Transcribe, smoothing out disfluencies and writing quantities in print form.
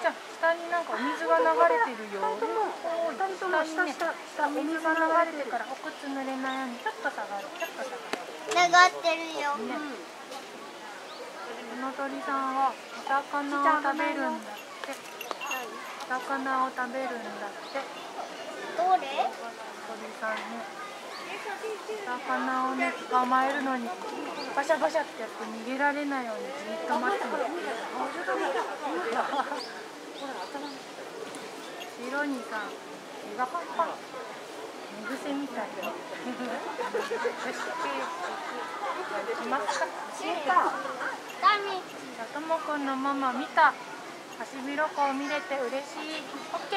じゃん。下になんかお水が流れてるよ。下にね、お水が流れてるからお靴濡れないようにちょっと下がる。ちょっと下がる。 流ってるよ。 ね。この鳥さんはお魚を食べるんだって。お魚を食べるんだって。 どれ？ 鳥さんね。お魚をね捕まえるのにバシャバシャってやって逃げられないようにじっと待ってます。後ろにさ、毛がパンパン。寝癖みたいな。よし、行きますか。ともくんのママ見た。ハシビロコウ見れて嬉しい。オッケー。